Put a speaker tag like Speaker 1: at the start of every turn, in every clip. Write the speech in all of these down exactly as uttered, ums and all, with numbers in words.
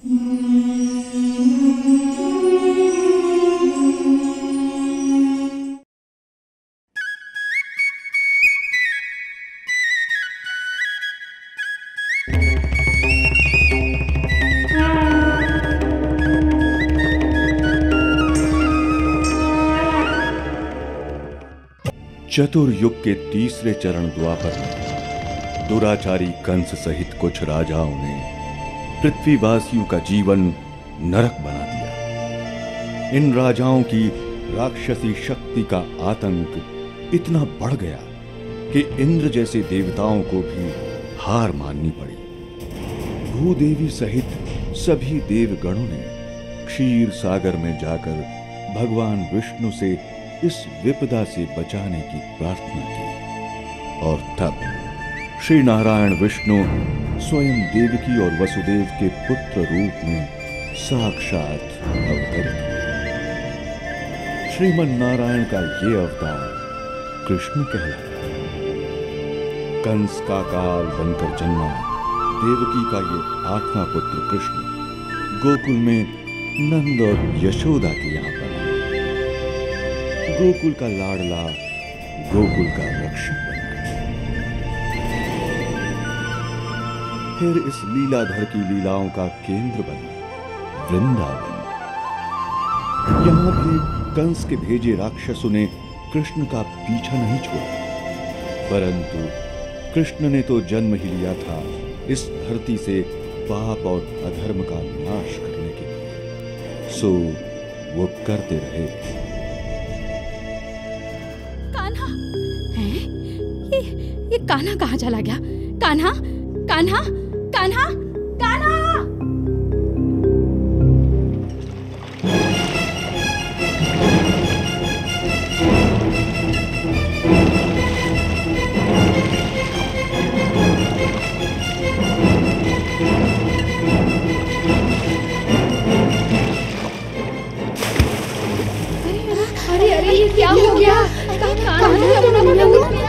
Speaker 1: चतुर्युग के तीसरे चरण द्वापर में दुराचारी कंस सहित कुछ राजाओं ने पृथ्वीवासियों का जीवन नरक बना दिया। इन राजाओं की राक्षसी शक्ति का आतंक इतना बढ़ गया कि इंद्र जैसे देवताओं को भी हार माननी पड़ी। भूदेवी सहित सभी देवगणों ने क्षीर सागर में जाकर भगवान विष्णु से इस विपदा से बचाने की प्रार्थना की और तब श्री नारायण विष्णु स्वयं देवकी और वसुदेव के पुत्र रूप में साक्षात अवतरित हुए। श्रीमन नारायण का ये अवतार कृष्ण कहलाता है। कंस का काल बनकर जन्मा देवकी का ये आठवां पुत्र कृष्ण गोकुल में नंद और यशोदा के यहाँ पर गोकुल का लाडला, गोकुल का रक्षक बन गया। फिर इस लीलाधर की लीलाओं का केंद्र बना वृंदावन। यहां भी कंस के भेजे राक्षसों ने कृष्ण का पीछा नहीं छोड़ा, परंतु कृष्ण ने तो जन्म ही लिया था इस धरती से पाप और अधर्म का नाश करने के लिए, सो वो करते रहे।
Speaker 2: ये कान्हा कहाँ चला गया? कान्हा, कान्हा, कान्हा, कान्हा!
Speaker 3: अरे अरे ये क्या हो गया? कान्हा अपना मुंह लगा दिया।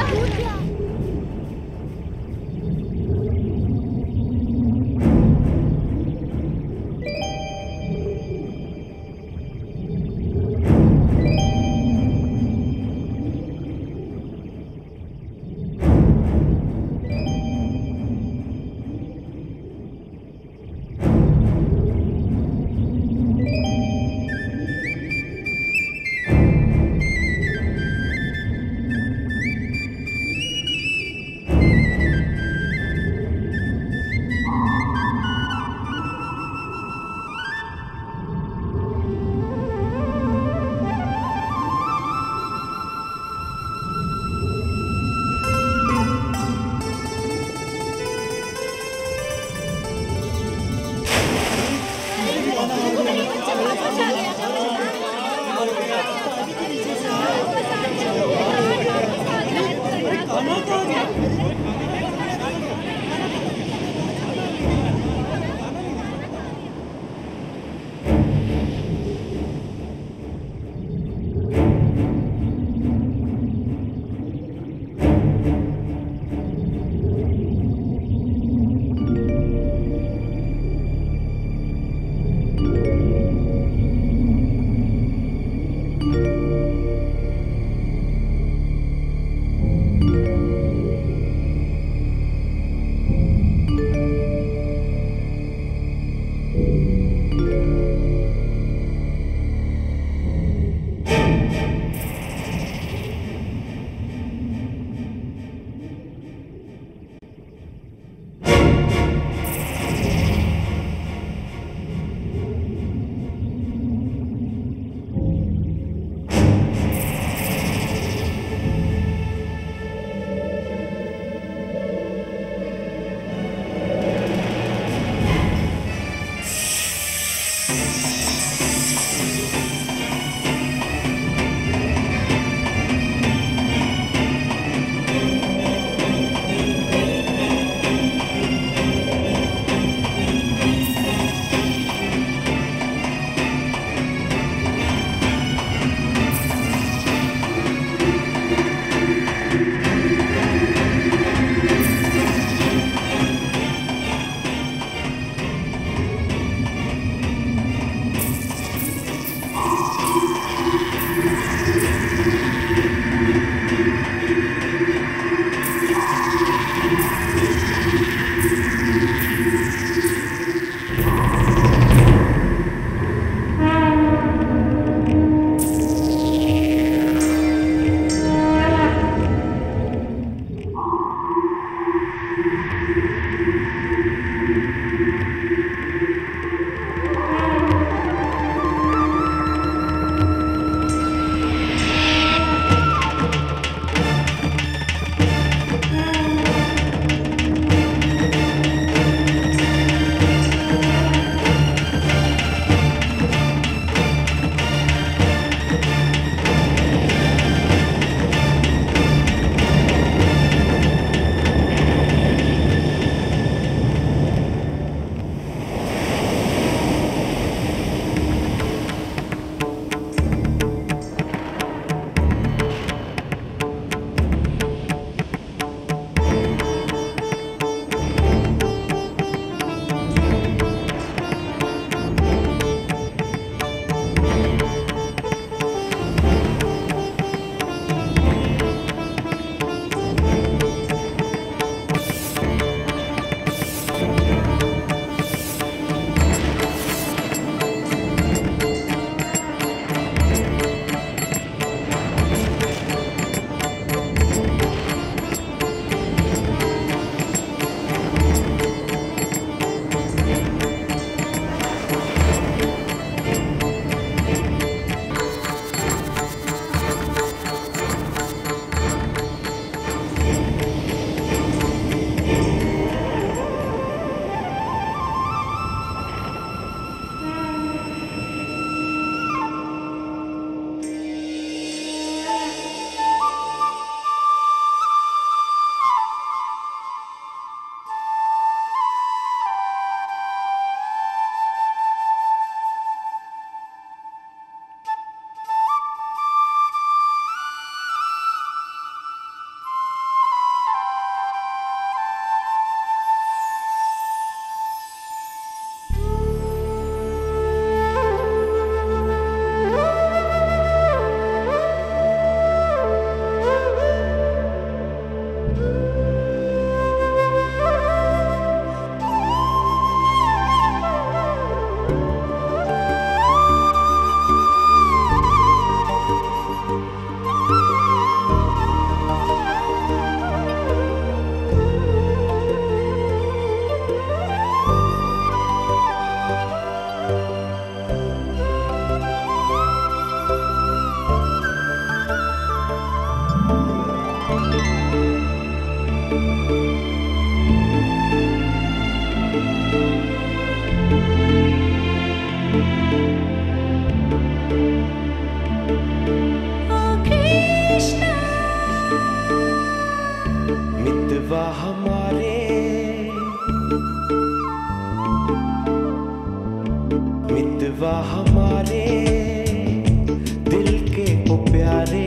Speaker 4: मितवा हमारे दिल के वो प्यारे,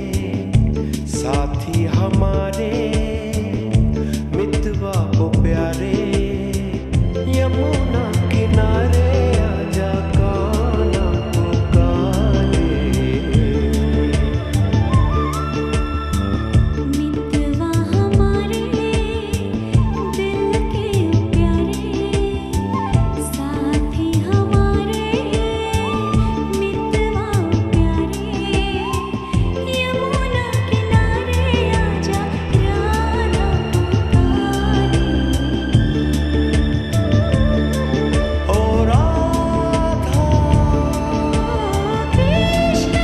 Speaker 4: साथी हमारे मितवा वो प्यारे, यमुना किनारे आजा कान्हा पुकारे।
Speaker 5: मितवा हमारे दिल के प्यारे, साथी हमारे मितवा प्यारे, यमुना किनारे आजा कान्हा पुकारे।
Speaker 4: ओ राधा
Speaker 5: कृष्णा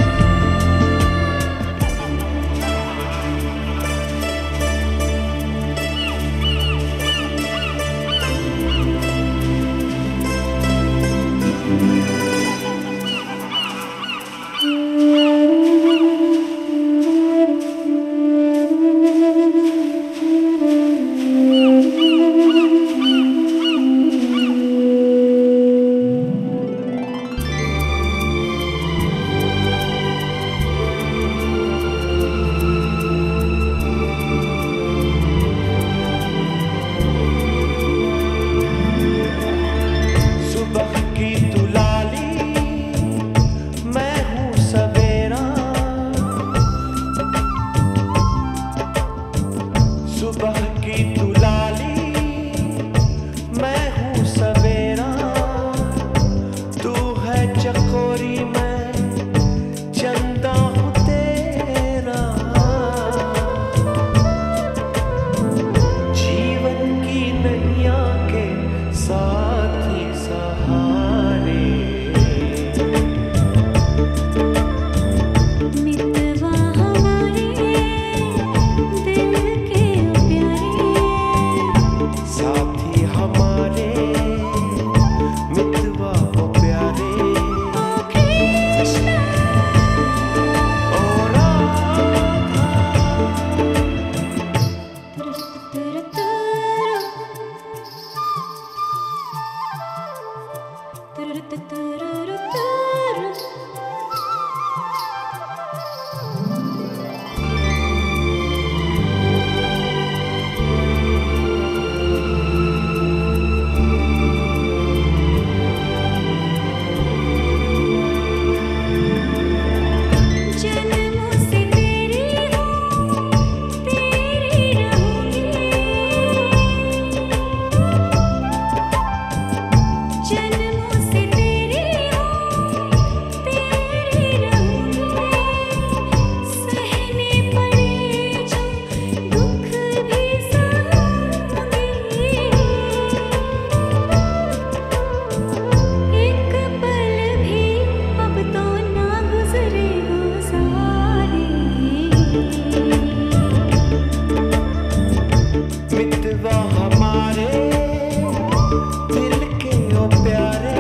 Speaker 4: सुबह की दुलाली मैं हूँ सवेरा, सुबह की दुलाली मैं हूँ सवेरा, तू है चकोरी मैं चंदा हूँ तेरा, जीवन की नैया के साथी सहारे।
Speaker 5: मितवा हमारे दिल के प्यारे,
Speaker 4: साथी हमारे मितवा वो प्यारे।
Speaker 5: ओ कृष्णा
Speaker 4: ओ राधा
Speaker 5: तुरु तुरु तुरु तुरु तुरु। जन्मों से तेरी हूँ, तेरी रहूंगी, जन्मों से तेरी हूँ, तेरी रहूंगी, सहने पड़े जो दुख भी सहूंगी, एक पल भी अब तो ना गुजरे हो सारे।
Speaker 4: मितवा हमारे दिल के ओ प्यारे,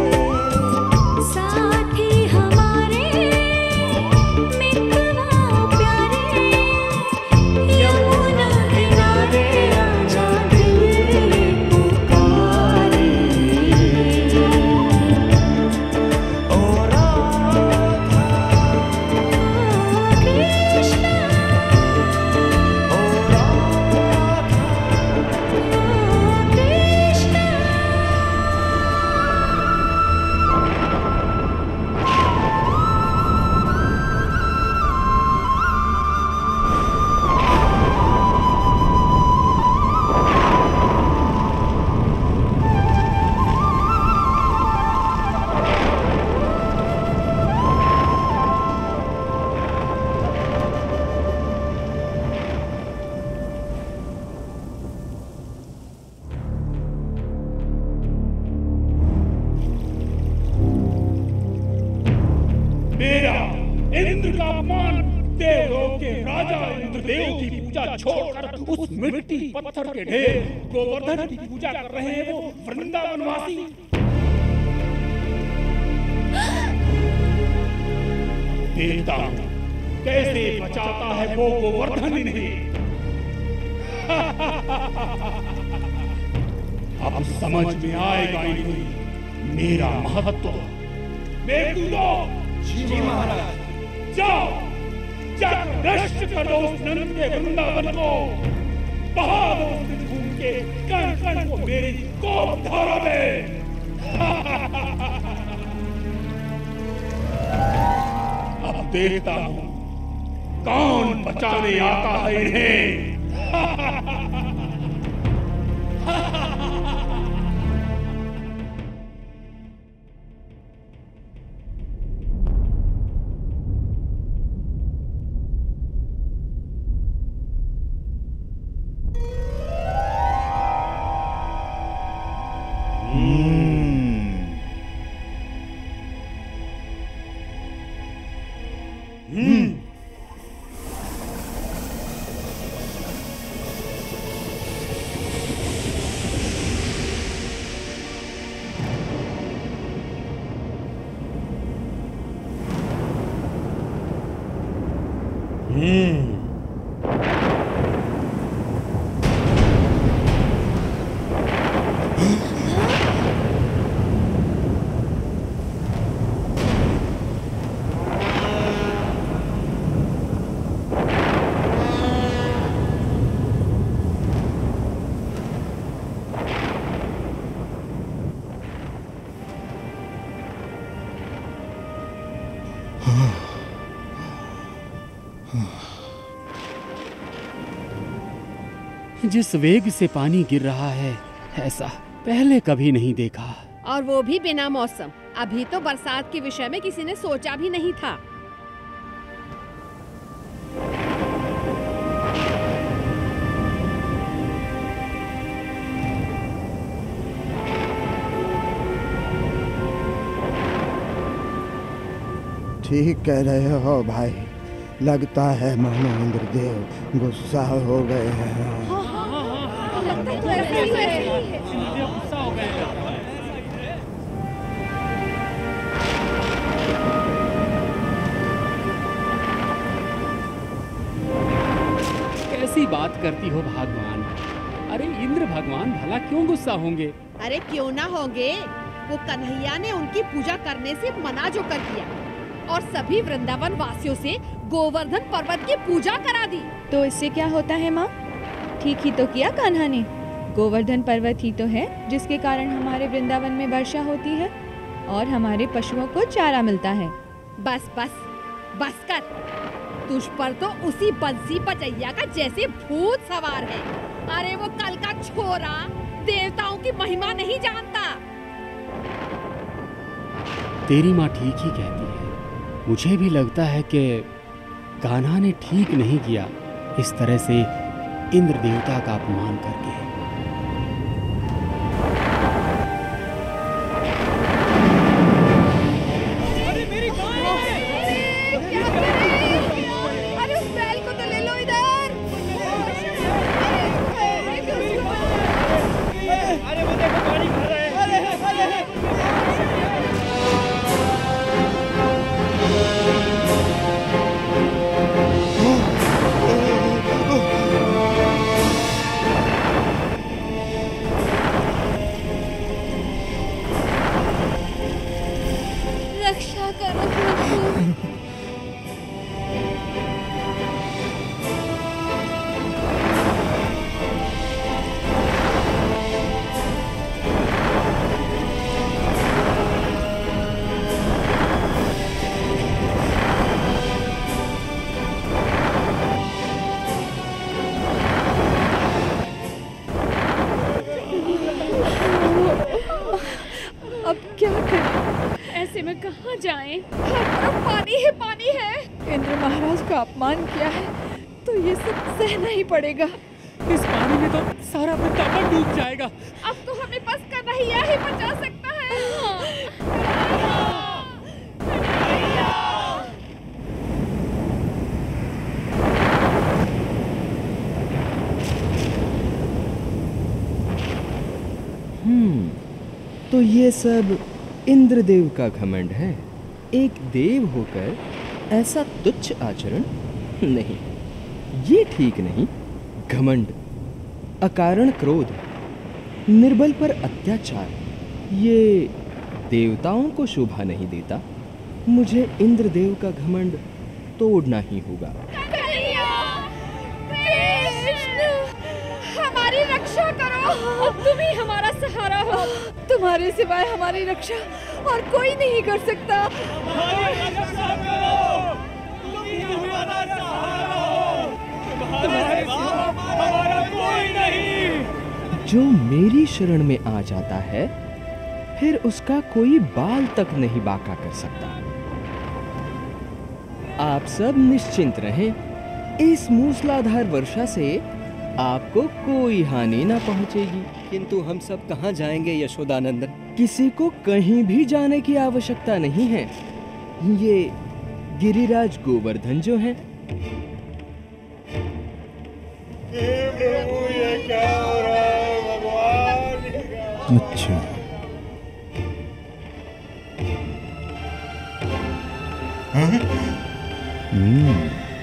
Speaker 5: साथी हमारे मितवा प्यारे, यमुना किनारे आजा दिल पुकारे।
Speaker 4: ओ राधा
Speaker 5: कृष्णा
Speaker 4: ओ राधा
Speaker 5: कृष्णा
Speaker 6: मेरा इंद्र का अपमान, देवों के राजा इंद्रदेव की पूजा छोड़कर उस मिट्टी पत्थर के ढेर गोवर्धन की पूजा कर रहे हैं वो वृंदावनवासी। देखता हूं कैसे बचाता है वो गोवर्धन इन्हें। अब समझ में आएगा इन्हें मेरा महत्व। मेघदूतो, जी महाराज। जाओ, जाकर नष्ट कर दो उस नंद के वृंदावन को, बहा दो उस खून के कण कण को मेरी कोप धारा में। अब देखता हूं कौन बचाने आता है इन्हें।
Speaker 7: जिस वेग से पानी गिर रहा है, ऐसा पहले कभी नहीं देखा।
Speaker 3: और वो भी बिना मौसम। अभी तो बरसात के विषय में किसी ने सोचा भी नहीं था।
Speaker 8: ठीक कह रहे हो भाई, लगता है मानो इंद्रदेव गुस्सा हो गए हैं।
Speaker 7: कैसी बात करती हो भगवान? अरे इंद्र भगवान भला क्यों गुस्सा होंगे?
Speaker 3: अरे क्यों ना होंगे, वो कन्हैया ने उनकी पूजा करने से मना जो कर दिया और सभी वृंदावन वासियों से गोवर्धन पर्वत की पूजा करा दी।
Speaker 9: तो इससे क्या होता है माँ? ठीक ही तो किया कान्हा ने। गोवर्धन पर्वत ही तो है जिसके कारण हमारे वृंदावन में वर्षा होती है और हमारे पशुओं को चारा मिलता है।
Speaker 3: बस बस बस कर, तुझ पर तो उसी बंसी बजैया का जैसे भूत सवार है। अरे वो कल का छोरा देवताओं की महिमा नहीं जानता।
Speaker 7: तेरी माँ ठीक ही कहती है। मुझे भी लगता है कि कान्हा ने ठीक नहीं किया इस तरह से इंद्र देवता का अपमान करके।
Speaker 9: जाएं? पानी है, पानी है। इंद्र महाराज का अपमान किया है तो ये सब सहना ही पड़ेगा।
Speaker 7: इस पानी में तो सारा वृंदावन डूब जाएगा।
Speaker 3: अब तो हमें बस कन्हैया ही बचा सकता है।
Speaker 10: हम्म, तो ये सब इंद्रदेव का घमंड है। एक देव होकर ऐसा तुच्छ आचरण नहीं, ये ठीक नहीं। घमंड, अकारण क्रोध, निर्बल पर अत्याचार, ये देवताओं को शोभा नहीं देता, मुझे इंद्रदेव का घमंड तोड़ना ही होगा।
Speaker 3: हमारी रक्षा करो, तुम ही हमारा सहारा हो। तुम्हारे सिवाय हमारी रक्षा और कोई नहीं कर सकता।
Speaker 6: हमारी रक्षा करो, तुम ही हमारा सहारा हो। तुम्हारे सिवा हमारा कोई नहीं।
Speaker 10: जो मेरी शरण में आ जाता है, फिर उसका कोई बाल तक नहीं बांका कर सकता। आप सब निश्चिंत रहें, इस मूसलाधार वर्षा से आपको कोई हानि ना पहुंचेगी।
Speaker 11: किंतु हम सब कहाँ जाएंगे यशोदानंदन?
Speaker 10: किसी को कहीं भी जाने की आवश्यकता नहीं है। ये गिरिराज गोवर्धन जो हैं,
Speaker 6: प्रभु ये क्या हो रहा है भगवान?
Speaker 8: अच्छा, हम्म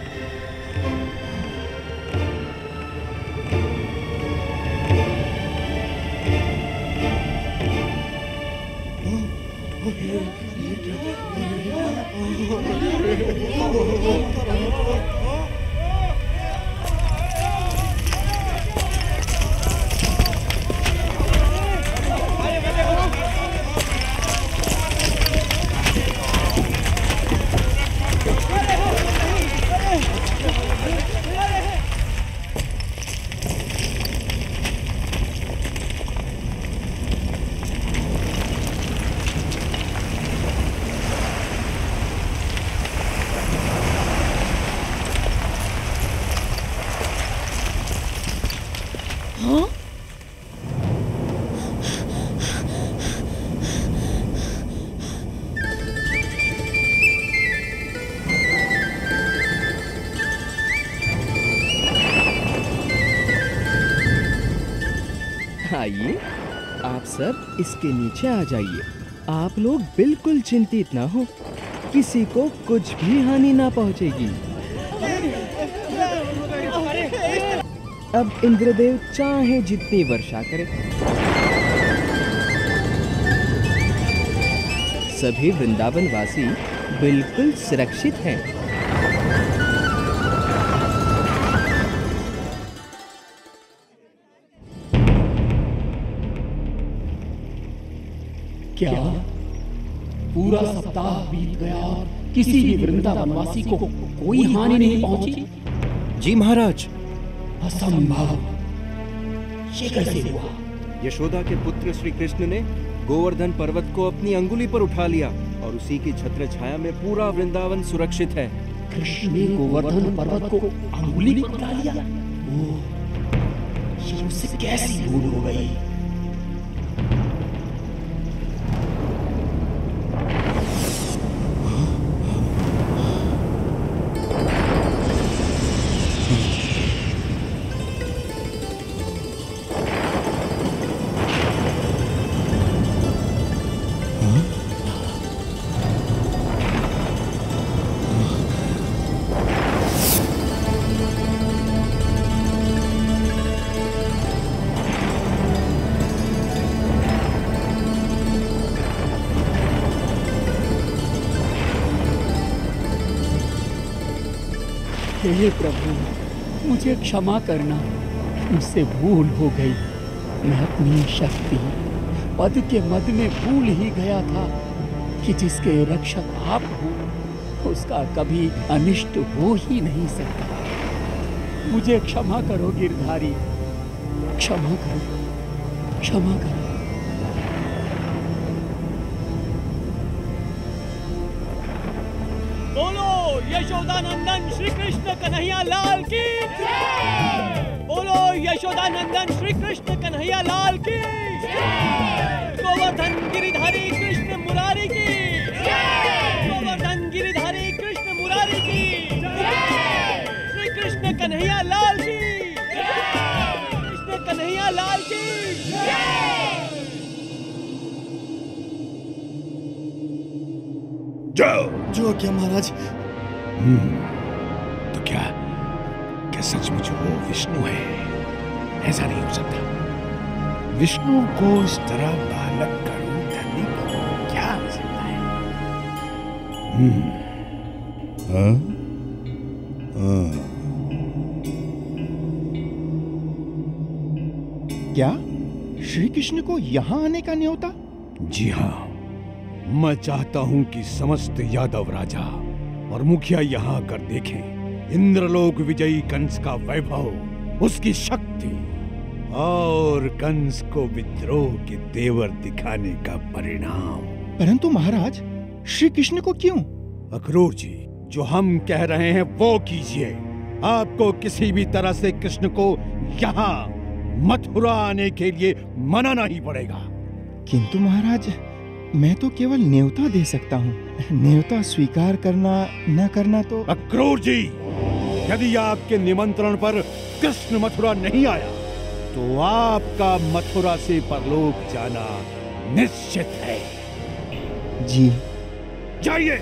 Speaker 10: आइए, आप सब इसके नीचे आ जाइए। आप लोग बिल्कुल चिंतित ना हो, किसी को कुछ भी हानि ना पहुंचेगी। अब इंद्रदेव चाहे जितनी वर्षा करे, सभी वृंदावन वासी बिल्कुल सुरक्षित हैं।
Speaker 6: क्या पूरा सप्ताह बीत गया और किसी भी वृंदावनवासी को कोई हानि नहीं पहुंची?
Speaker 11: जी महाराज।
Speaker 6: असंभव, ये कैसे हुआ?
Speaker 11: यशोदा के पुत्र श्री कृष्ण ने गोवर्धन पर्वत को अपनी अंगुली पर उठा लिया और उसी की छत्र छाया में पूरा वृंदावन सुरक्षित है।
Speaker 6: कृष्ण ने गोवर्धन पर्वत को अंगुली पर उठा लिया? वो ये मुझसे कैसी भूल हो गई? हे प्रभु, मुझे क्षमा करना, मुझसे भूल हो गई। मैं अपनी शक्ति पद के मद में भूल ही गया था कि जिसके रक्षक आप हो उसका कभी अनिष्ट हो ही नहीं सकता। मुझे क्षमा करो गिरधारी, क्षमा करो, क्षमा करो।
Speaker 12: बोलो यशोदानंदन श्री कृष्ण कन्हैया लाल की जय। बोलो यशोदानंदन श्री कृष्ण कन्हैया लाल की जय। गोवर्धन गिरिधारी कृष्ण मुरारी की जय। गोवर्धन गिरिधारी कृष्ण मुरारी की जय। श्री कृष्ण कन्हैया लाल की जय। कृष्ण कन्हैया लाल की जय।
Speaker 13: जाओ।
Speaker 14: जो क्या महाराज?
Speaker 13: हम्म, तो क्या क्या सचमुच वो विष्णु है? ऐसा नहीं हो सकता। विष्णु को इस तरह बालक का रूप धरने की क्या हम्म, हाँ? हाँ।
Speaker 8: क्या श्री कृष्ण को यहाँ आने का न्योता?
Speaker 13: जी हाँ, मैं चाहता हूं कि समस्त यादव राजा और मुखिया यहाँ आकर देखें इंद्रलोक विजयी कंस का वैभव, उसकी शक्ति और कंस को विद्रोह के तेवर दिखाने का परिणाम।
Speaker 8: परंतु महाराज, श्री कृष्ण को क्यों?
Speaker 13: अक्रूर जी, जो हम कह रहे हैं वो कीजिए। आपको किसी भी तरह से कृष्ण को यहाँ मथुरा आने के लिए मनाना ही पड़ेगा।
Speaker 8: किंतु महाराज, मैं तो केवल न्योता दे सकता हूँ। न्योता स्वीकार करना न करना तो।
Speaker 13: अक्रूर जी, यदि आपके निमंत्रण पर कृष्ण मथुरा नहीं आया तो आपका मथुरा से परलोक जाना निश्चित है।
Speaker 8: जी
Speaker 13: जाइए।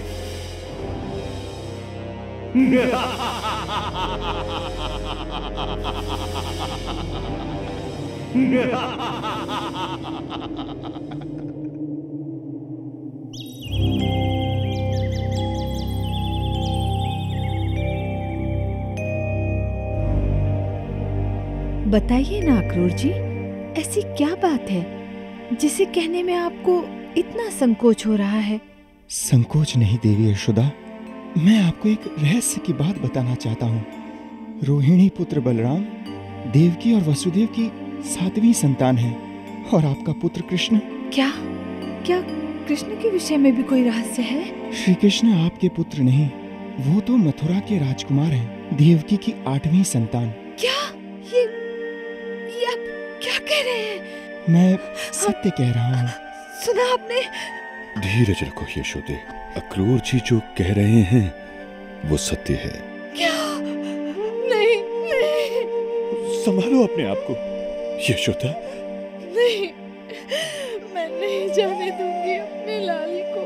Speaker 9: बताइए ना अक्रूर जी, ऐसी क्या बात है जिसे कहने में आपको इतना संकोच हो रहा है?
Speaker 8: संकोच नहीं देवी यशोदा, मैं आपको एक रहस्य की बात बताना चाहता हूँ। रोहिणी पुत्र बलराम देवकी और वसुदेव की सातवीं संतान है, और आपका पुत्र कृष्ण।
Speaker 9: क्या क्या कृष्ण के विषय में भी कोई रहस्य है?
Speaker 8: श्री कृष्ण आपके पुत्र नहीं, वो तो मथुरा के राजकुमार हैं, देवकी की आठवीं संतान।
Speaker 9: क्या ये ये आप क्या कह रहे हैं?
Speaker 8: मैं सत्य कह रहा हूँ।
Speaker 9: सुना आपने?
Speaker 1: धीरज रखो यशोदे, अक्रूर जी जो कह रहे हैं वो सत्य है।
Speaker 9: क्या? नहीं नहीं,
Speaker 1: संभालो अपने आप को यशोदा।
Speaker 9: नहीं, मैं नहीं जाने दूंगी अपने लाल को।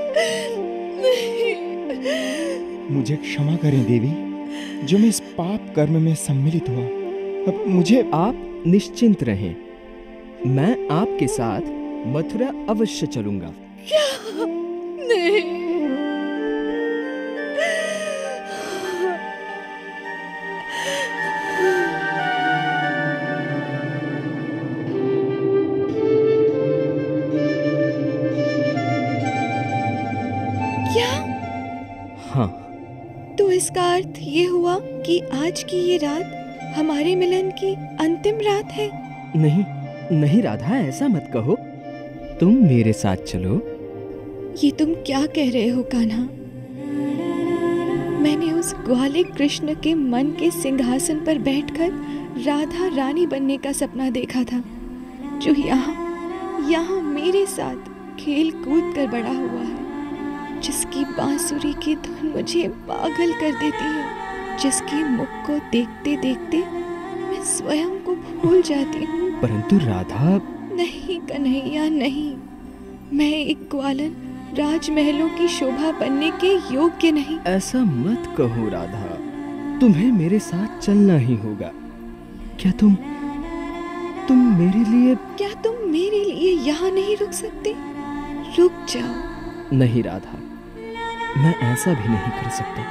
Speaker 9: नहीं।
Speaker 8: मुझे क्षमा करें देवी, जो मैं इस पाप कर्म में सम्मिलित हुआ। अब मुझे।
Speaker 10: आप निश्चिंत रहें, मैं आपके साथ मथुरा अवश्य चलूंगा।
Speaker 9: क्या? नहीं। क्या?
Speaker 10: हाँ।
Speaker 9: तो इसका अर्थ ये हुआ कि आज की ये रात हमारे मिलन की अंतिम रात है?
Speaker 10: नहीं नहीं राधा, ऐसा मत कहो। तुम मेरे साथ चलो।
Speaker 9: ये तुम क्या कह रहे हो कान्हा? मैंने उस ग्वाले कृष्ण के मन के सिंहासन पर बैठकर राधा रानी बनने का सपना देखा था, जो यहाँ यहाँ मेरे साथ खेल कूद कर बड़ा हुआ है, जिसकी बांसुरी की धुन मुझे पागल कर देती है, जिसके मुख को देखते देखते मैं स्वयं को भूल जाती हूँ।
Speaker 10: परंतु राधा।
Speaker 9: नहीं कन्हैया नहीं, मैं एक ग्वालन राजमहलों की शोभा बनने के योग्य नहीं।
Speaker 10: ऐसा मत कहो राधा, तुम्हें मेरे साथ चलना ही होगा। क्या तुम तुम मेरे लिए।
Speaker 9: क्या तुम मेरे लिए यहाँ नहीं रुक सकते? रुक जाओ।
Speaker 10: नहीं राधा, मैं ऐसा भी नहीं कर सकता,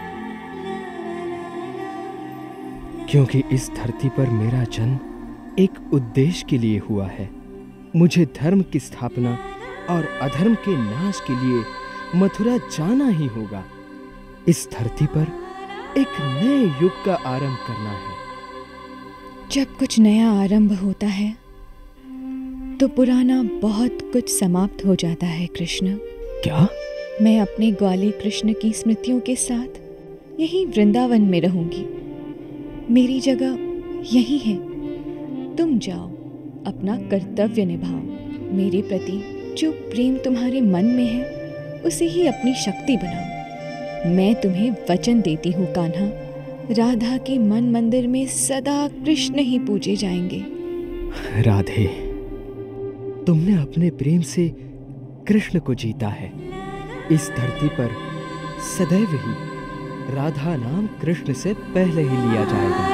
Speaker 10: क्योंकि इस धरती पर मेरा जन्म एक उद्देश्य के लिए हुआ है। मुझे धर्म की स्थापना और अधर्म के नाश के लिए मथुरा जाना ही होगा। इस धरती पर एक नए युग का आरंभ करना है।
Speaker 9: जब कुछ नया आरंभ होता है तो पुराना बहुत कुछ समाप्त हो जाता है कृष्ण।
Speaker 10: क्या?
Speaker 9: मैं अपने ग्वाले कृष्ण की स्मृतियों के साथ यहीं वृंदावन में रहूंगी। मेरी जगह यही है। तुम जाओ, अपना कर्तव्य निभाओ। मेरे प्रति जो प्रेम तुम्हारे मन में है उसे ही अपनी शक्ति बनाओ। मैं तुम्हें वचन देती हूँ कान्हा, राधा के मन मंदिर में सदा कृष्ण ही पूजे जाएंगे।
Speaker 10: राधे, तुमने अपने प्रेम से कृष्ण को जीता है। इस धरती पर सदैव ही राधा नाम कृष्ण से पहले ही लिया जाएगा।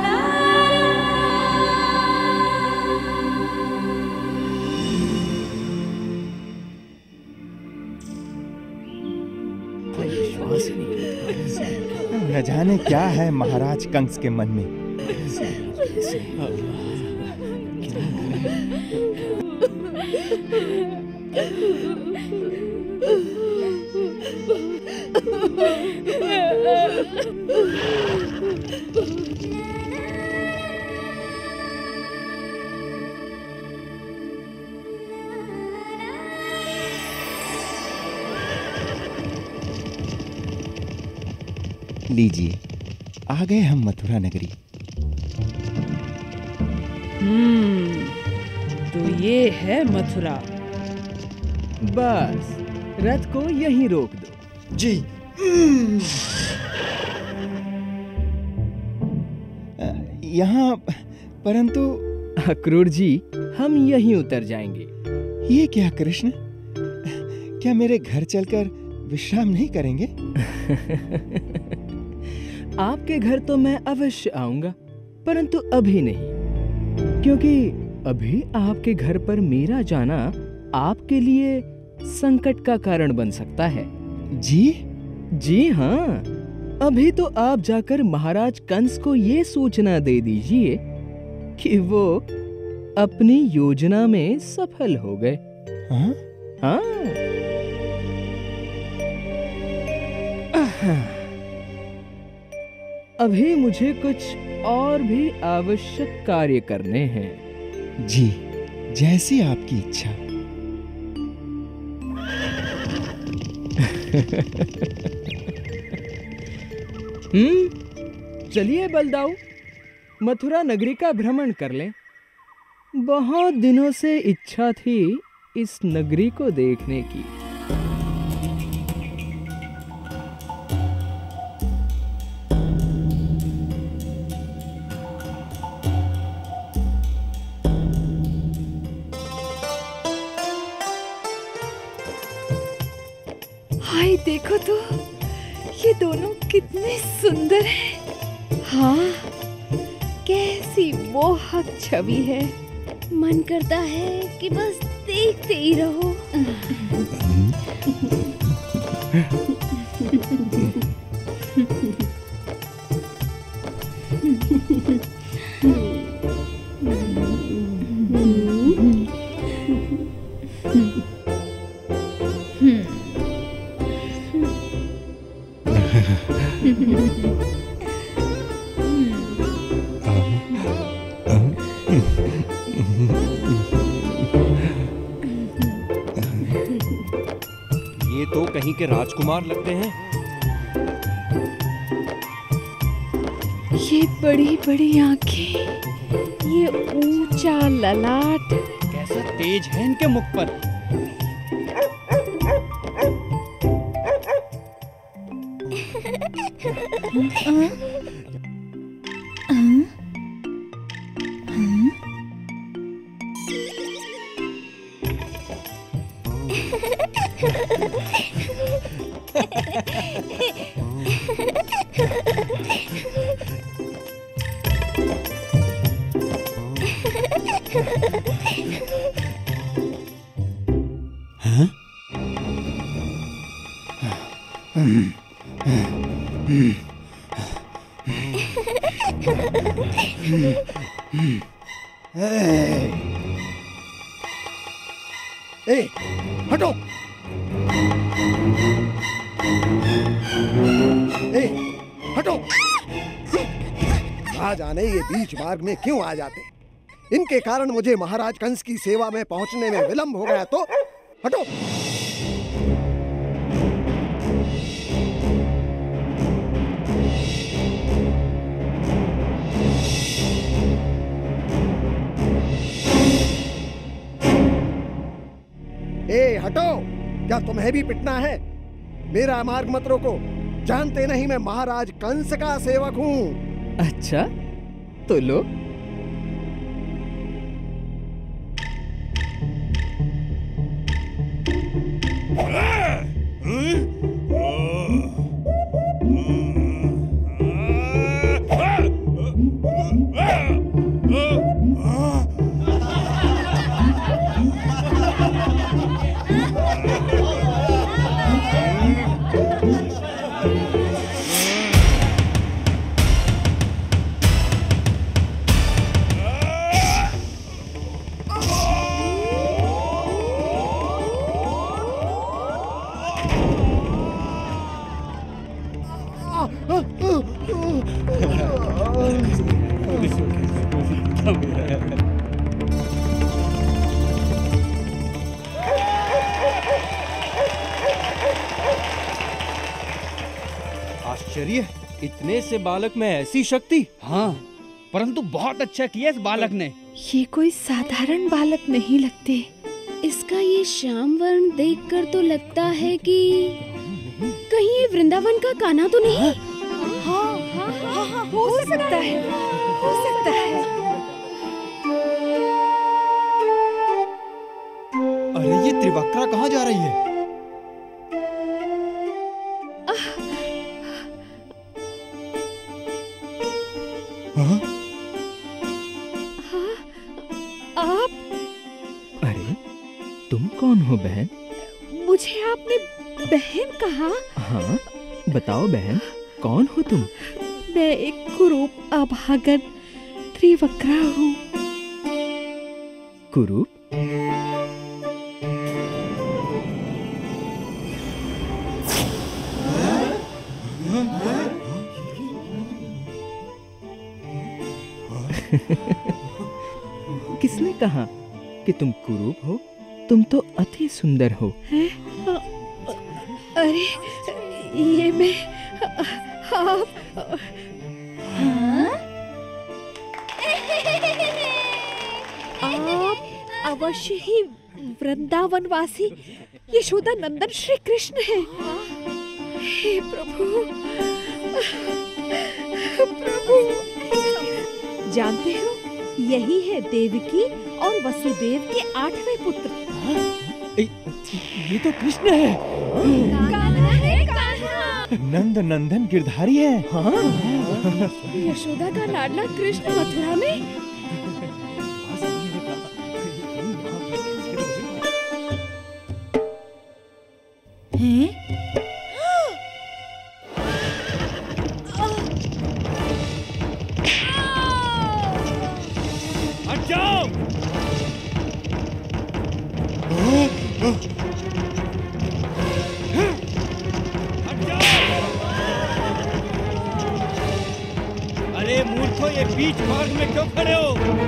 Speaker 10: विश्वास ही नहीं होता।
Speaker 8: न जाने क्या है महाराज कंस के मन में। लीजिए, आ गए हम मथुरा नगरी।
Speaker 3: हम्म, तो ये है मथुरा।
Speaker 10: बस रथ को यहीं रोक दो।
Speaker 8: जी। यहाँ परंतु
Speaker 10: अक्रूर जी, हम यहीं उतर जाएंगे।
Speaker 8: ये क्या कृष्ण, क्या मेरे घर चलकर विश्राम नहीं करेंगे?
Speaker 10: आपके घर तो मैं अवश्य आऊंगा, परंतु अभी नहीं, क्योंकि अभी आपके घर पर मेरा जाना आपके लिए संकट का कारण बन सकता है।
Speaker 8: जी?
Speaker 10: जी हाँ, अभी तो आप जाकर महाराज कंस को ये सूचना दे दीजिए कि वो अपनी योजना में सफल हो गए।
Speaker 8: हाँ?
Speaker 10: हाँ। अभी मुझे कुछ और भी आवश्यक कार्य करने हैं।
Speaker 8: जी, जैसी आपकी इच्छा।
Speaker 10: हम्म, चलिए बलदाऊ, मथुरा नगरी का भ्रमण कर लें। बहुत दिनों से इच्छा थी इस नगरी को देखने की।
Speaker 9: हाय देखो तो, ये दोनों कितने सुंदर हैं। हाँ, कैसी मोहक छवि है।
Speaker 2: मन करता है कि बस देखते ही रहो।
Speaker 11: ये तो कहीं के राजकुमार लगते हैं।
Speaker 9: ये बड़ी बड़ी आंखें, ये ऊंचा ललाट,
Speaker 7: कैसा तेज है इनके मुख पर।
Speaker 8: हाँ?
Speaker 14: ए, हटो! ए, हटो! आ जाने ये बीच मार्ग में क्यों आ जाते? इनके कारण मुझे महाराज कंस की सेवा में पहुंचने में विलंब हो गया तो हटो! ए, हटो! क्या तुम्हें भी पिटना है? मेरा मार्ग मत रोको। जानते नहीं मैं महाराज कंस का सेवक हूँ।
Speaker 10: अच्छा, तो लो।
Speaker 11: आश्चर्य, इतने से बालक में ऐसी शक्ति।
Speaker 6: हाँ, परंतु बहुत अच्छा किया इस बालक ने।
Speaker 9: ये कोई साधारण बालक नहीं लगते।
Speaker 2: इसका ये श्याम वर्ण देखकर तो लगता है कि कहीं ये वृंदावन का कान्हा तो नहीं?
Speaker 9: हाँ, हाँ, हाँ, हाँ, हो सकता है, हो सकता है।
Speaker 8: अरे ये त्रिवक्रा कहाँ जा रही है? हाँ?
Speaker 9: आप?
Speaker 10: अरे तुम कौन हो बहन?
Speaker 9: मुझे आपने बहन कहा?
Speaker 10: हाँ, बताओ बहन, कौन हो तुम?
Speaker 9: मैं एक कुरूप अभागन त्रिवक्रा हूँ।
Speaker 10: कुरूप? किसने कहा कि तुम कुरूप हो? तुम तो अति सुंदर हो।
Speaker 9: हैं? अरे ये मैं आप
Speaker 2: हाँ?
Speaker 9: आप अवश्य ही वृंदावन वासी यशोदा नंदन श्री कृष्ण हैं। हे प्रभु, प्रभु, जानते हो यही है देवकी और वसुदेव के आठवें पुत्र।
Speaker 10: ये तो कृष्ण है।
Speaker 2: कान्हा है, कान्हा।
Speaker 8: नंद नंदन गिरधारी है।
Speaker 10: हाँ?
Speaker 2: यशोदा का लाडला कृष्ण मथुरा में। हैं?
Speaker 6: हट जाओ! अरे मूर्खों, ये बीच मार्ग में क्यों खड़े हो?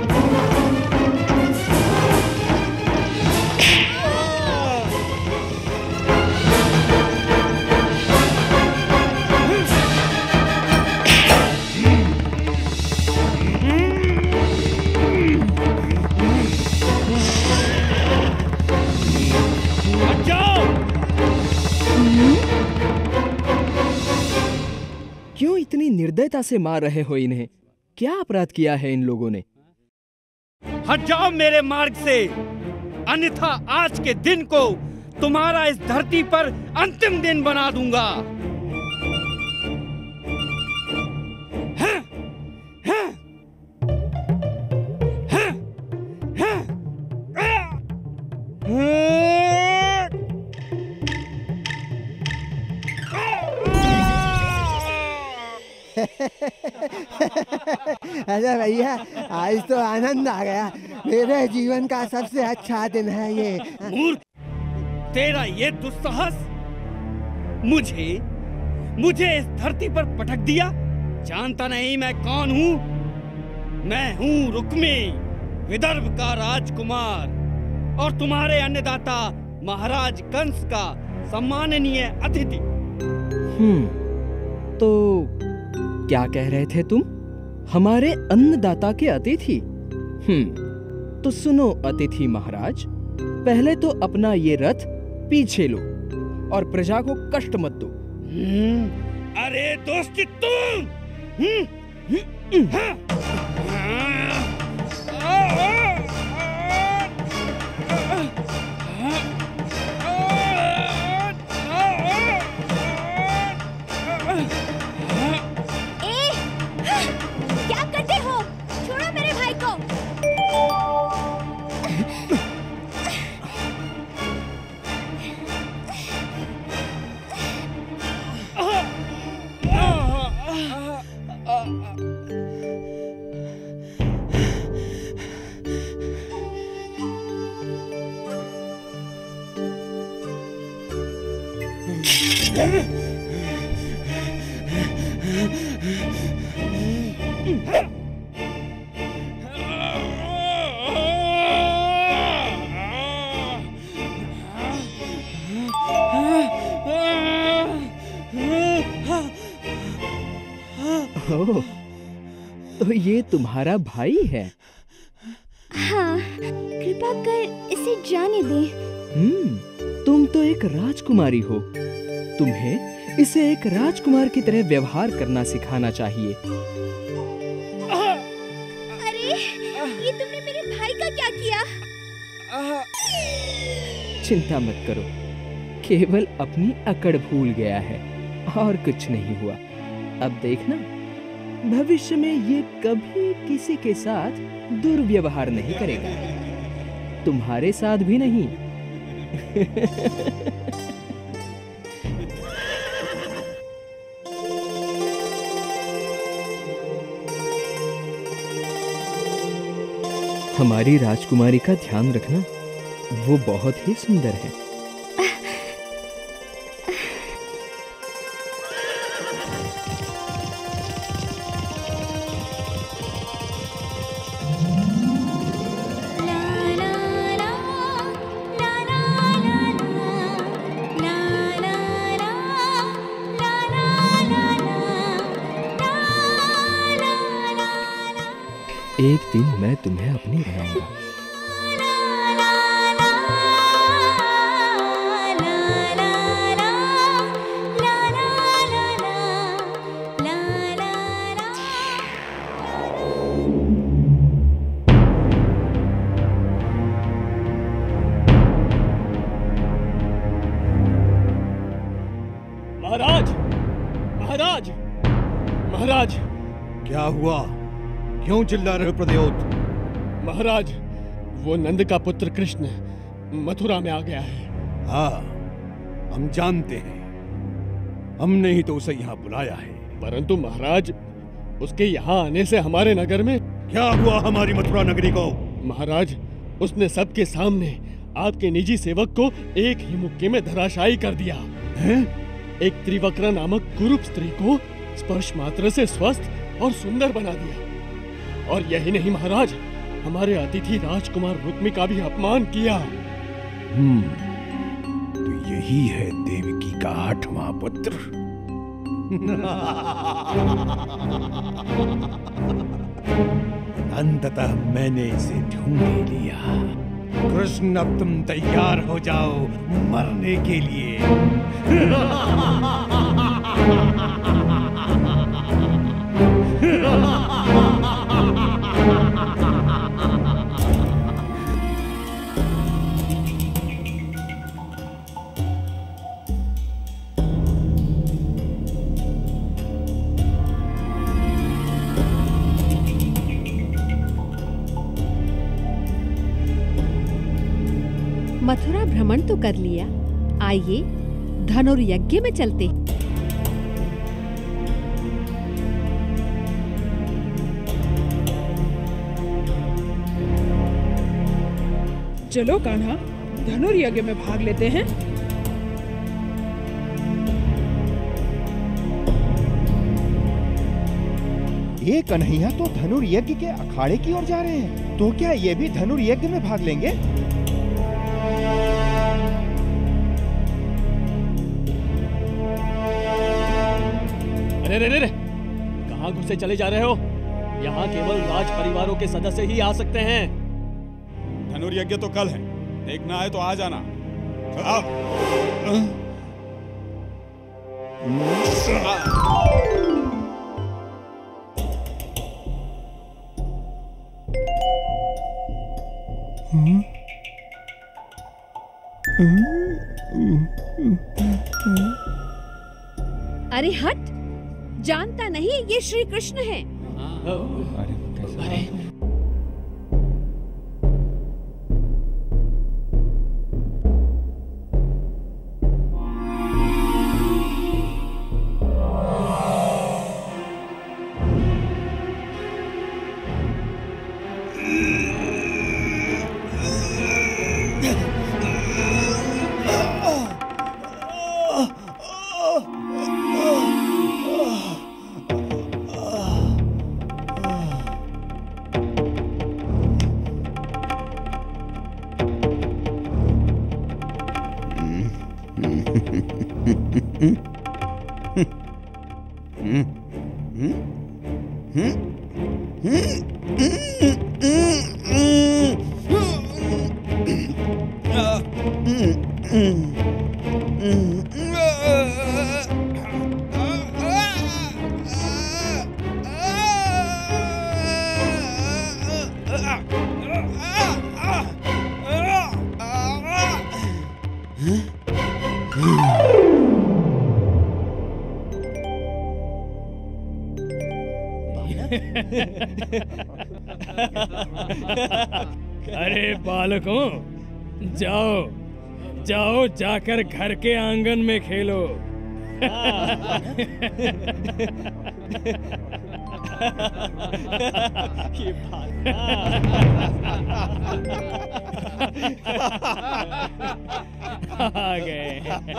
Speaker 10: क्यों इतनी निर्दयता से मार रहे हो इन्हें? क्या अपराध किया है इन लोगों ने?
Speaker 6: हट जाओ मेरे मार्ग से, अन्यथा आज के दिन को तुम्हारा इस धरती पर अंतिम दिन बना दूंगा। हाँ, हाँ, हाँ, हाँ,
Speaker 14: अरे भैया, आज तो आनंद आ गया। मेरे जीवन का सबसे अच्छा दिन है ये।
Speaker 6: मूर्ख, तेरा ये दुस्साहस मुझे मुझे इस धरती पर पटक दिया। जानता नहीं मैं कौन हूँ? मैं हूँ रुक्मी, विदर्भ का राजकुमार और तुम्हारे अन्नदाता महाराज कंस का सम्माननीय अतिथि।
Speaker 10: हम्म, तो क्या कह रहे थे तुम? हमारे अन्नदाता के अतिथि? हम्म, तो सुनो अतिथि महाराज, पहले तो अपना ये रथ पीछे लो और प्रजा को कष्ट मत दो।
Speaker 6: अरे दोस्ती तुम! हाँ,
Speaker 2: क्या करते हो? छोड़ो मेरे भाई को।
Speaker 10: ओह, तो ये तुम्हारा भाई है?
Speaker 2: हाँ, कृपा कर इसे जाने दे।
Speaker 10: हम्म, तुम तो एक राजकुमारी हो। तुम्हें इसे एक राजकुमार की तरह व्यवहार करना सिखाना चाहिए।
Speaker 2: अरे, ये तुमने मेरे भाई का क्या किया?
Speaker 10: चिंता मत करो, केवल अपनी अकड़ भूल गया है और कुछ नहीं हुआ। अब देखना, भविष्य में ये कभी किसी के साथ दुर्व्यवहार नहीं करेगा, तुम्हारे साथ भी नहीं। हमारी राजकुमारी का ध्यान रखना, वो बहुत ही सुंदर है। एक दिन मैं तुम्हें अपनी बनाऊंगा।
Speaker 6: महाराज, महाराज, महाराज!
Speaker 13: क्या हुआ? क्यों चिल्ला रहे हो प्रद्योत?
Speaker 6: महाराज, वो नंद का पुत्र कृष्ण मथुरा में आ गया है।
Speaker 13: हाँ, हम जानते हैं। हमने ही तो उसे यहाँ बुलाया है।
Speaker 6: परंतु महाराज, उसके यहाँ आने से हमारे नगर में
Speaker 13: क्या हुआ? हमारी मथुरा नगरी को?
Speaker 6: महाराज, उसने सबके सामने आपके निजी सेवक को एक ही मुक्के में धराशायी कर दिया
Speaker 13: है?
Speaker 6: एक त्रिवक्रा नामक कुरूप स्त्री को स्पर्श मात्र से स्वस्थ और सुंदर बना दिया। और यही नहीं महाराज, हमारे अतिथि राजकुमार रुक्मी का भी अपमान किया।
Speaker 13: हम्म, तो यही है देवकी का आठवां पुत्र। अंततः मैंने इसे ढूंढ लिया। कृष्ण, अब तुम तैयार हो जाओ मरने के लिए।
Speaker 3: मथुरा भ्रमण तो कर लिया, आइए धनुर्यज्ञ में चलते हैं।
Speaker 15: चलो कान्हा, धनुर्यज्ञ में भाग लेते हैं।
Speaker 8: ये कन्हैया तो धनुर्यज्ञ के अखाड़े की ओर जा रहे हैं, तो क्या ये भी धनुर्यज्ञ में भाग लेंगे?
Speaker 6: अरे अरे अरे, कहाँ घुसे चले जा रहे हो? यहाँ केवल राज परिवारों के सदस्य ही आ सकते हैं।
Speaker 16: धनुर्यज्ञ तो कल है, देखना है तो आ जाना। आओ।
Speaker 3: अरे हट, जानता नहीं ये श्री कृष्ण है।
Speaker 6: अरे
Speaker 17: अरे बालकों, जाओ जाओ जाकर घर के आंगन में खेलो।
Speaker 12: ये बात
Speaker 17: आ गए।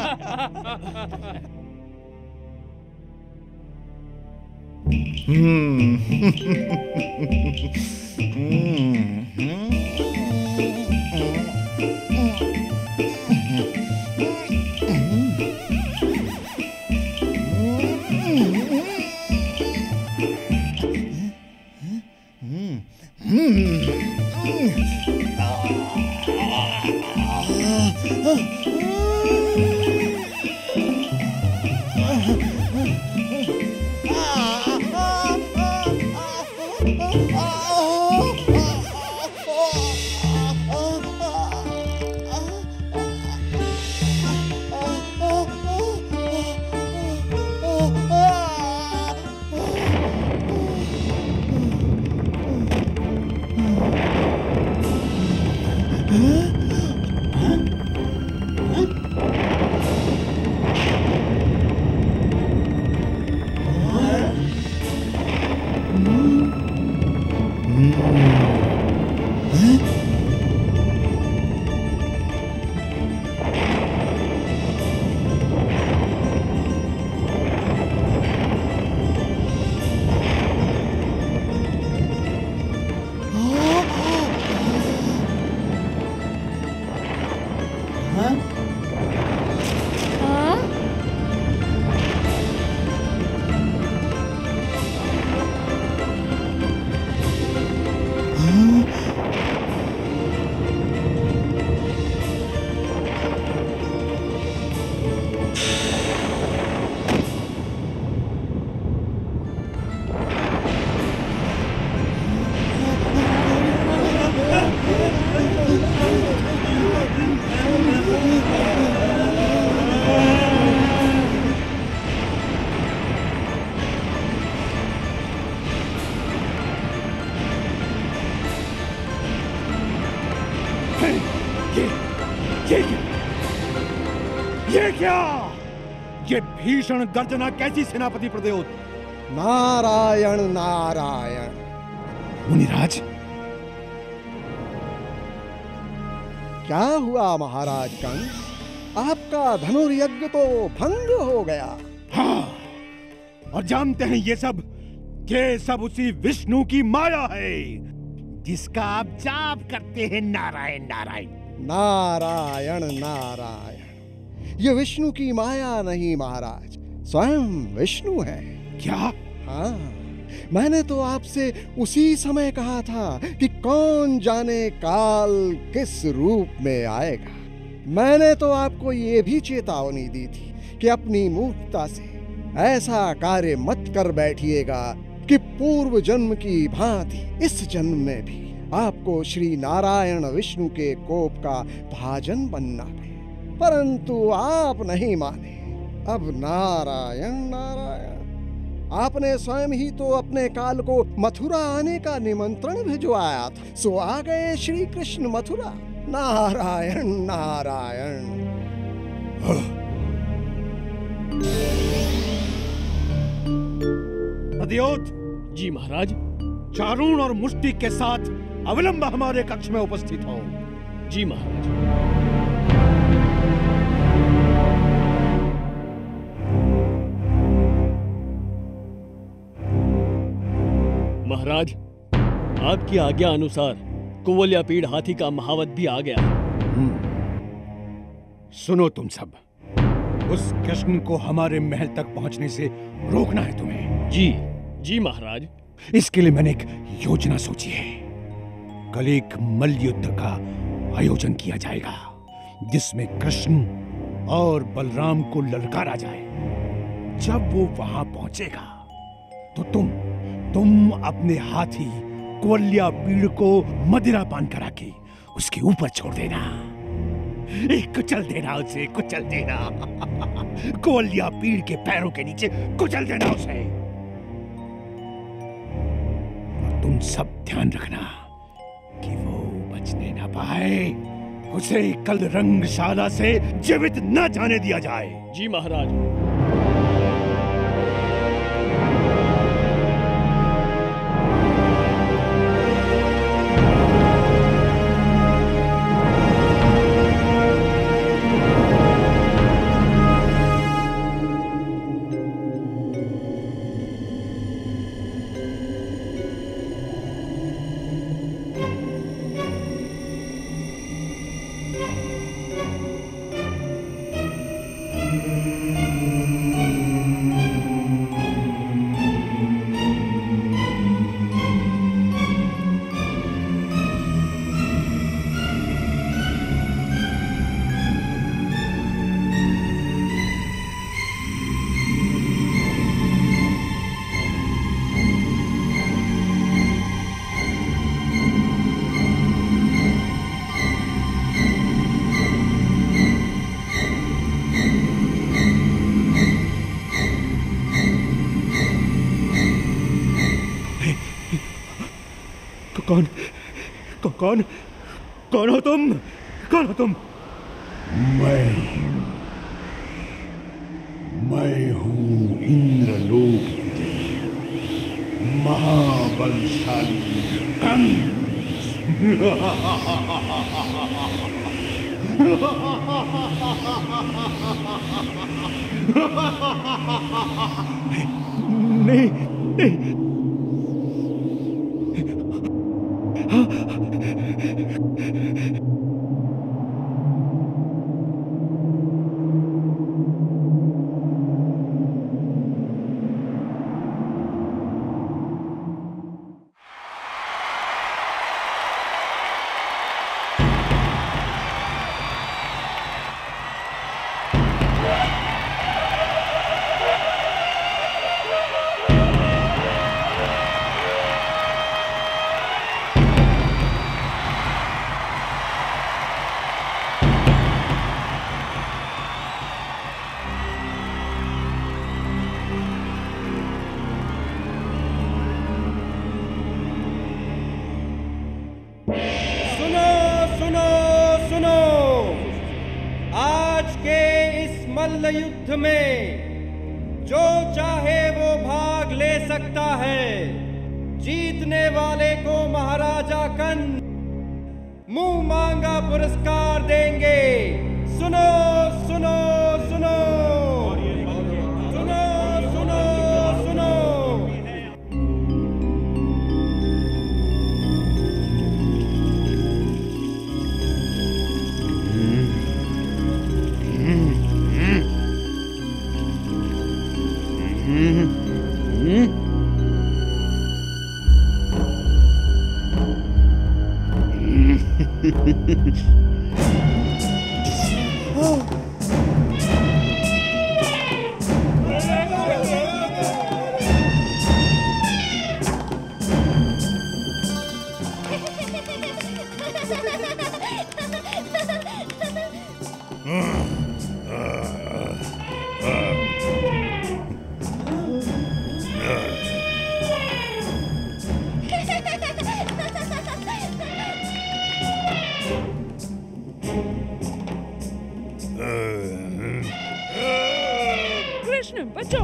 Speaker 13: ये क्या? ये भीषण गर्जना कैसी सेनापति प्रद्योत?
Speaker 14: नारायण नारायण।
Speaker 13: मुनिराज,
Speaker 14: क्या हुआ महाराज कंस? आपका धनुर्यज्ञ तो भंग हो गया।
Speaker 13: हाँ, और जानते हैं ये सब ये सब उसी विष्णु की माया है जिसका आप जाप करते हैं। नारायण नारायण
Speaker 14: नारायण नारायण। ये विष्णु की माया नहीं महाराज, स्वयं विष्णु है।
Speaker 13: क्या?
Speaker 14: हाँ, मैंने तो आपसे उसी समय कहा था कि कौन जाने काल किस रूप में आएगा। मैंने तो आपको ये भी चेतावनी दी थी कि अपनी मूर्खता से ऐसा कार्य मत कर बैठिएगा कि पूर्व जन्म की भांति इस जन्म में भी आपको श्री नारायण विष्णु के कोप का भाजन बनना पड़े। परंतु आप नहीं माने। अब नारायण नारायण, आपने स्वयं ही तो अपने काल को मथुरा आने का निमंत्रण भिजवाया था, सो आ गए श्री कृष्ण मथुरा। नारायण नारायण।
Speaker 13: प्रद्योत
Speaker 17: जी महाराज।
Speaker 13: चारून और मुष्टि के साथ अविलंब हमारे कक्ष में उपस्थित हो।
Speaker 17: जी महाराज। महाराज, आपकी आज्ञा अनुसार कुवलयापीड़ हाथी का महावत भी आ गया।
Speaker 13: सुनो तुम सब, उस कृष्ण को हमारे महल तक पहुंचने से रोकना है तुम्हें।
Speaker 17: जी जी महाराज।
Speaker 13: इसके लिए मैंने एक योजना सोची है। कल एक मल्ल युद्ध का आयोजन किया जाएगा जिसमें कृष्ण और बलराम को ललकारा जाए। जब वो वहां पहुंचेगा तो तुम तुम अपने हाथी कुवल्या पीड़ को मदिरा पान करा के उसके ऊपर छोड़ देना। एक कुचल देना उसे, कुचल देना। कुवल्या पीड़ के पैरों के नीचे कुचल देना उसे। और तुम सब ध्यान रखना कि वो बचने ना पाए। उसे कल रंगशाला से जीवित न जाने दिया जाए।
Speaker 17: जी महाराज।
Speaker 13: कौन कौन कौन हो तुम? कौन हो तुम?
Speaker 18: मैं मैं हूं इंद्रलोक महाबलशाली कंस।
Speaker 13: नहीं नहीं
Speaker 11: युद्ध में जो चाहे वो भाग ले सकता है। जीतने वाले को महाराजा कंस मुंह मांगा पुरस्कार देंगे। सुनो सुनो सुनो सुनो सुनो सुनो।
Speaker 15: कृष्ण बचो।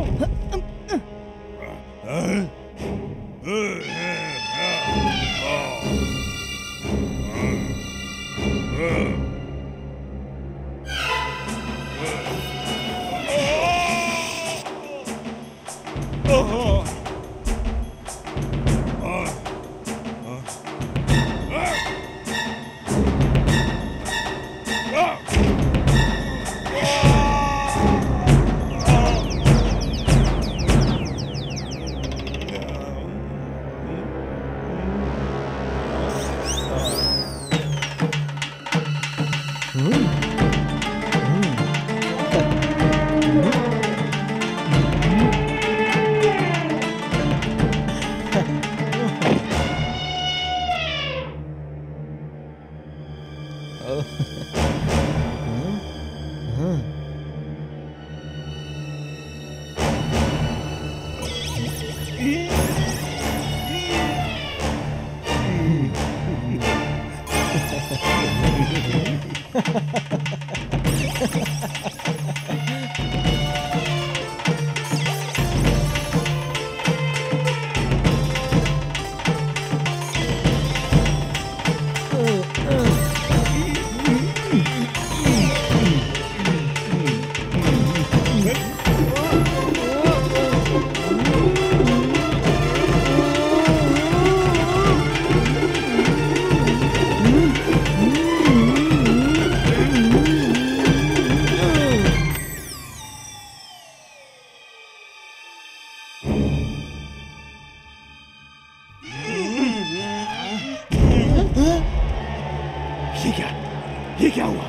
Speaker 13: ये क्या ये क्या हुआ?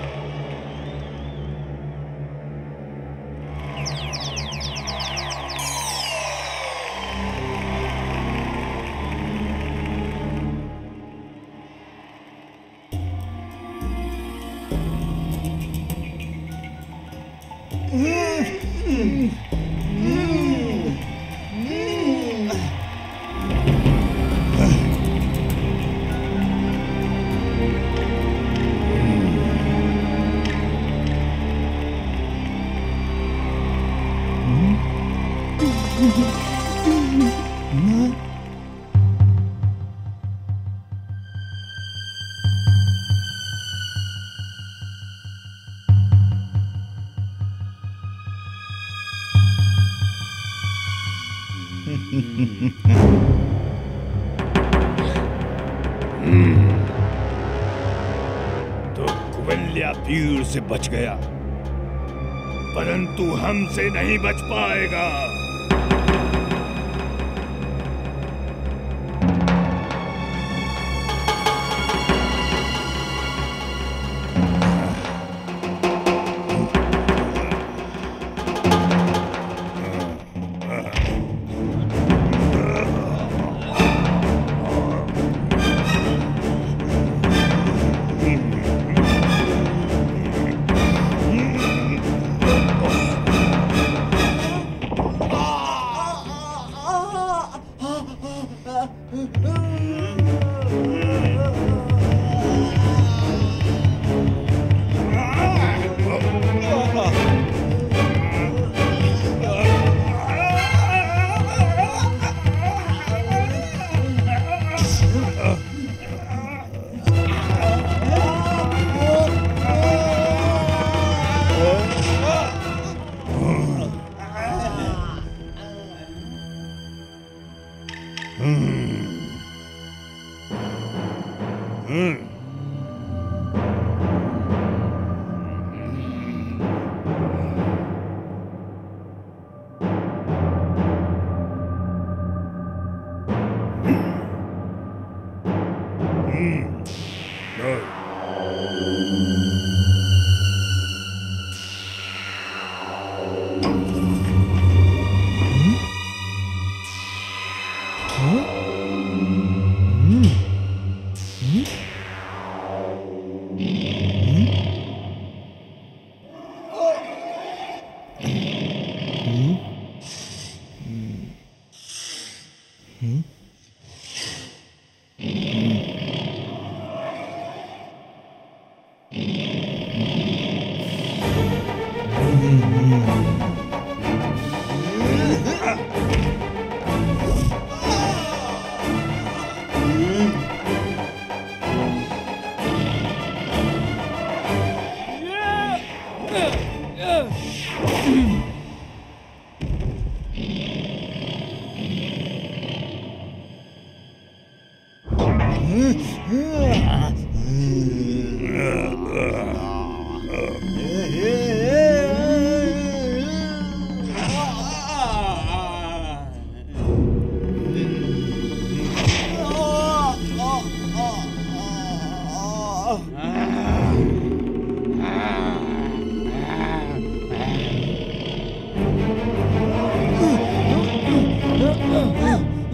Speaker 18: तो कुवल्या पीड़ से बच गया, परंतु हमसे नहीं बच पाएगा।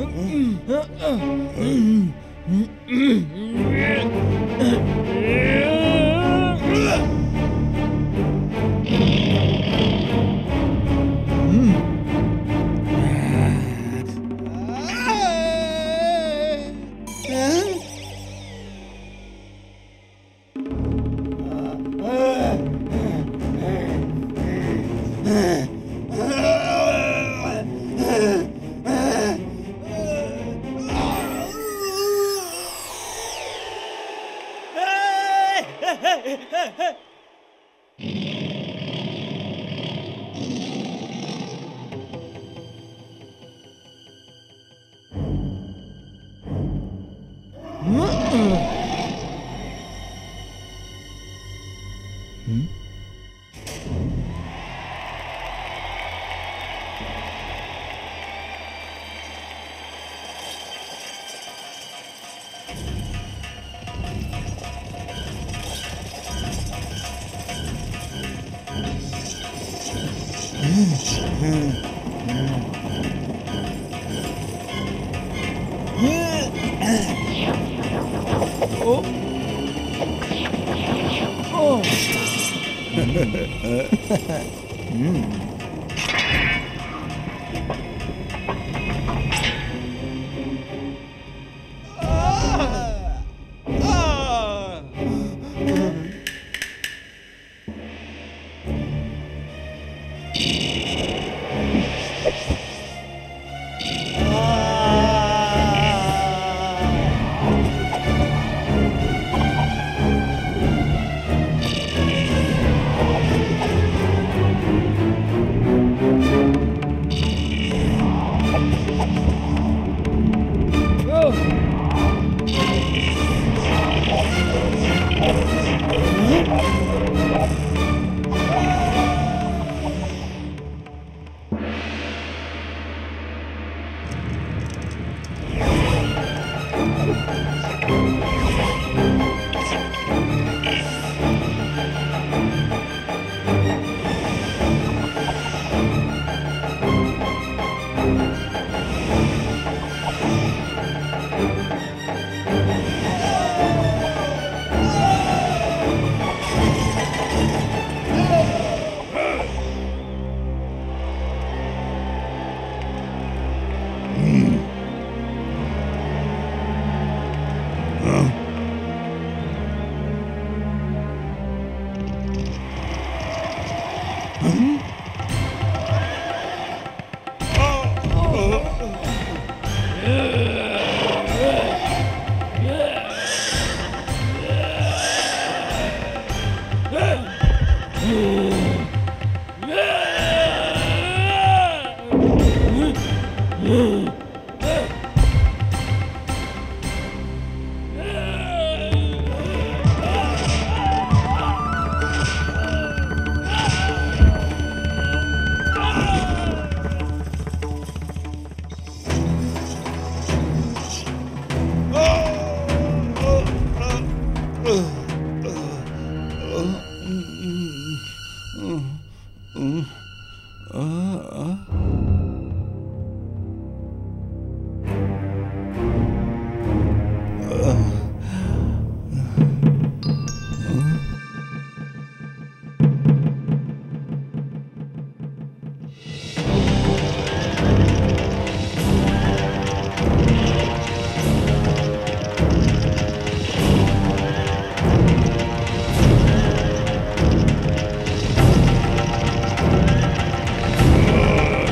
Speaker 13: Ah!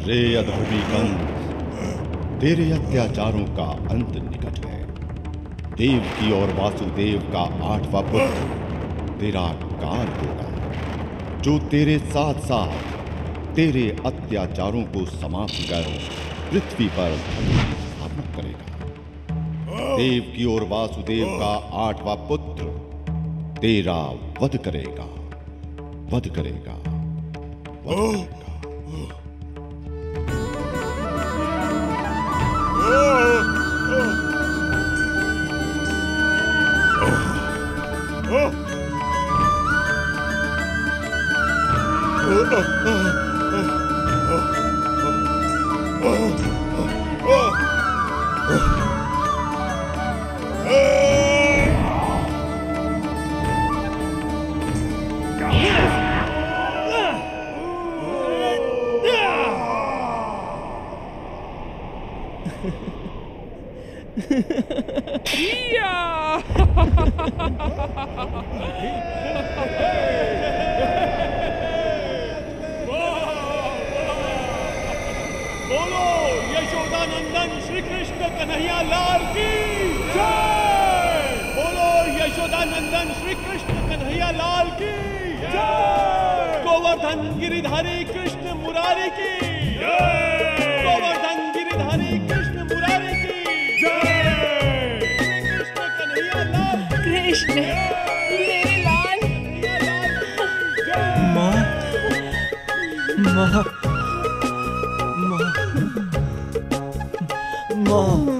Speaker 1: रे अधर्मी कंस, तेरे अत्याचारों का अंत निकट है। देवकी और वासुदेव का आठवां पुत्र तेरा काल होगा, जो तेरे साथ साथ तेरे अत्याचारों को समाप्त कर पृथ्वी पर स्थापना करेगा। देवकी और वासुदेव का आठवां पुत्र तेरा वध करेगा, वध करेगा, वध करेगा।
Speaker 12: बोलो यशोदानंदन श्री कृष्ण कन्हैया लाल की जय। बोलो यशोदानंदन श्री कृष्ण कन्हैया लाल की जय। गोवर्धन गिरिधारी कृष्ण मुरारी की जय। गोवर्धन गिरिधारी कृष्ण मुरारी की जय। कृष्ण कन्हैया लाल
Speaker 5: कृष्ण मेरे लाल।
Speaker 8: माँ माँ माँ माँ